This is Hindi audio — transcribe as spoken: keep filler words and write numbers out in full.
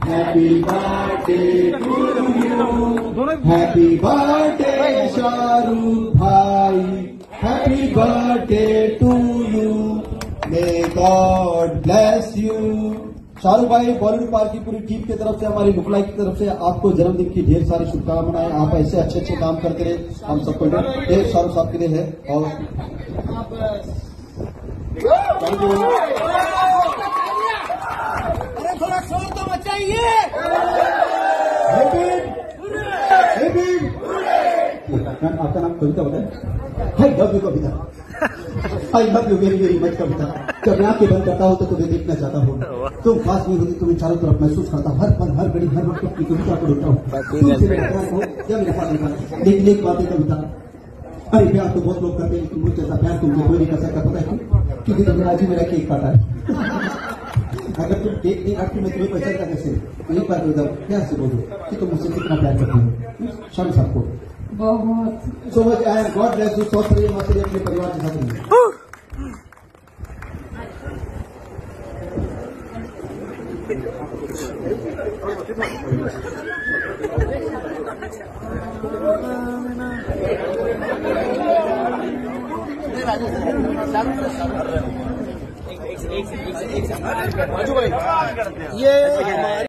Happy birthday to you, happy birthday Shahrukh भाई, happy birthday to you, may God bless you. Shahrukh भाई, बॉलीवुड पार्क की पूरी टीम की तरफ से, हमारी मुखलाई की तरफ से आपको जन्मदिन की ढेर सारी शुभकामनाएं। आप ऐसे अच्छे अच्छे काम करते रहे, हम सबको ढेर शाहरुख साहब के लिए है। और अरे थोड़ा शोर तो मचाइए। आपका नाम कविता बताए? Hi love you Kavita, I love you very very much Kavita. जब मैं आंखें बंद करता हूँ तो तुम्हें देखना चाहता हूँ, तुम पास में होती, तुम्हें चारों तरफ महसूस करता हूँ, हर पल हर घड़ी हर वक्त की कविता को ढूंढता हूँ। लेकिन एक बात है कविता, अरे प्यार तो बहुत लोग करते हैं, लेकिन मुझे जैसा प्यार तुमसे कोई नहीं कर सकता। पता है क्यों? क्योंकि तुमने आज ही मेरा केक काटा है। अगर तुम केक नहीं काटती मैं तुम्हें पहचानता कैसे? एक बार बताओ, प्यार से बोलो कि तुम मुझसे कितना प्यार करती हो। शाम सबको बहुत so much I am God bless you. स्वस्थ रहिए, मस्त रहिए, अपने परिवार के साथ रहिए। एक एक एक एक एक ये